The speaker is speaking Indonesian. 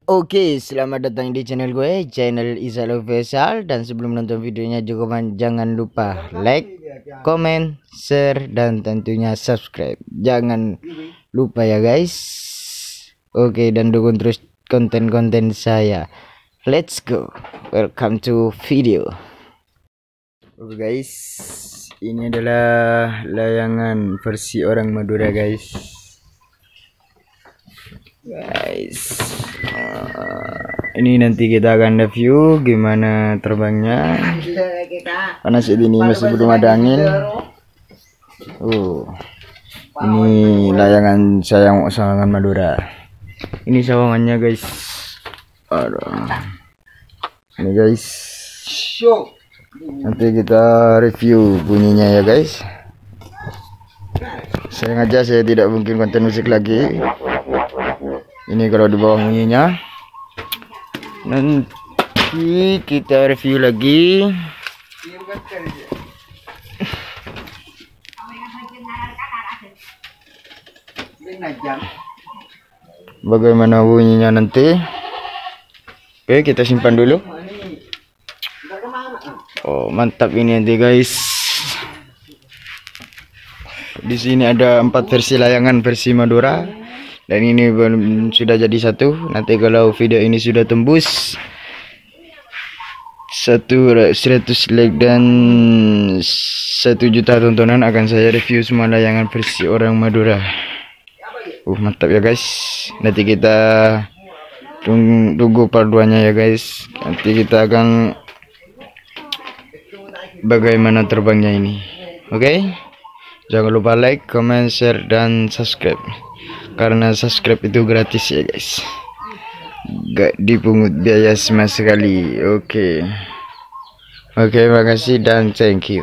Oke, selamat datang di channel gue, channel Izal Official. Dan sebelum nonton videonya juga jangan lupa like, comment, share, dan tentunya subscribe. Jangan lupa ya guys. Oke, dan dukung terus konten-konten saya. Let's go. Welcome to video. Oke guys, ini adalah layangan versi orang Madura guys. Ini nanti kita akan review gimana terbangnya karena saat ini masih belum ada angin. Ini layangan sawangan Madura. Ini sawangannya guys. Aduh. Ini guys, nanti kita review bunyinya ya guys. Sengaja saya tidak mungkin konten musik lagi. Ini kalau di bawah bunyinya. Nanti kita review lagi. Bagaimana bunyinya nanti? Oke, kita simpan dulu. Oh, mantap ini nanti guys. Di sini ada 4 versi layangan versi Madura. Dan ini sudah jadi satu. Nanti kalau video ini sudah tembus 100 like dan 1 juta tontonan, akan saya review semua layangan versi orang Madura. Mantap ya guys. Nanti kita tunggu part 2 nya ya guys. Nanti kita akan bagaimana terbangnya ini. Oke? Jangan lupa like, comment, share, dan subscribe. Karena subscribe itu gratis ya guys, gak dipungut biaya sama sekali. Oke, makasih dan thank you.